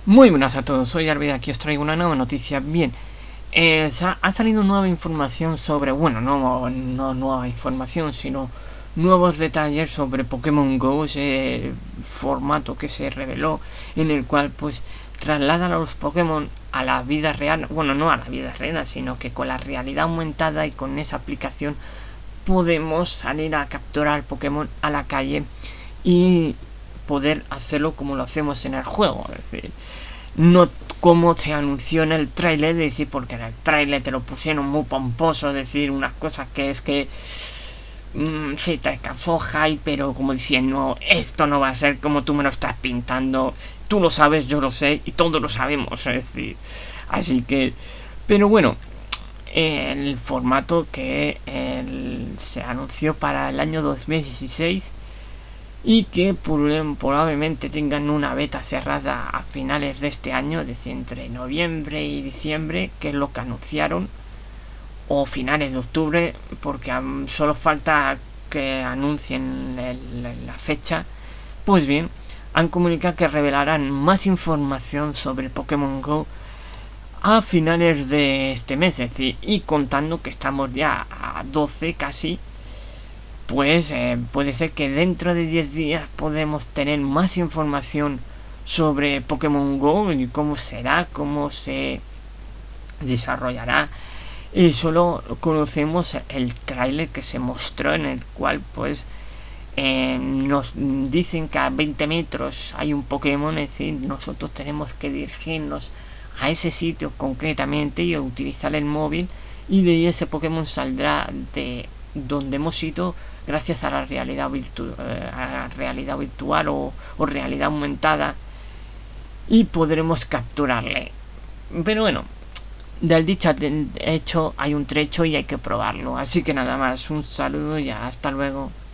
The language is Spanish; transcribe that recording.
Muy buenas a todos, soy Arvid, aquí os traigo una nueva noticia. Bien, ha salido nueva información sobre, bueno, no nueva información, sino nuevos detalles sobre Pokémon GO, ese formato que se reveló, en el cual pues trasladan a los Pokémon a la vida real, bueno, no a la vida real, sino que con la realidad aumentada y con esa aplicación podemos salir a capturar Pokémon a la calle y poder hacerlo como lo hacemos en el juego, es decir, no como se anunció en el tráiler, decir, porque en el tráiler te lo pusieron muy pomposo, decir unas cosas que es que sí, te causó hype, pero como diciendo, esto no va a ser como tú me lo estás pintando, tú lo sabes, yo lo sé y todos lo sabemos, es decir, así que, pero bueno, el formato que se anunció para el año 2016 y que probablemente tengan una beta cerrada a finales de este año, es decir, entre noviembre y diciembre, que es lo que anunciaron, o finales de octubre, porque solo falta que anuncien la fecha. Pues bien, han comunicado que revelarán más información sobre Pokémon GO a finales de este mes, es decir, y contando que estamos ya a 12 casi, pues puede ser que dentro de 10 días podemos tener más información sobre Pokémon GO y cómo será, cómo se desarrollará. Y solo conocemos el tráiler que se mostró, en el cual pues nos dicen que a 20 metros hay un Pokémon, es decir, nosotros tenemos que dirigirnos a ese sitio concretamente y utilizar el móvil, y de ahí ese Pokémon saldrá de donde hemos ido gracias a la realidad virtual o realidad aumentada, y podremos capturarle. Pero bueno, del dicho hecho hay un trecho y hay que probarlo. Así que nada más, un saludo y hasta luego.